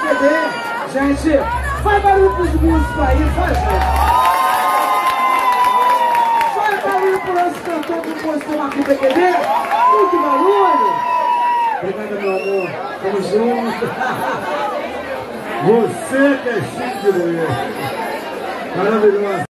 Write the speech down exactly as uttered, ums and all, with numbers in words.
P B. Gente, faz barulho pros músicos aí, faz, gente. Faz barulho pro nosso cantor, compositor aqui do P B. Muito barulho. Obrigado, meu amor. Tamo junto. Você que é chique de mulher. Maravilhosa.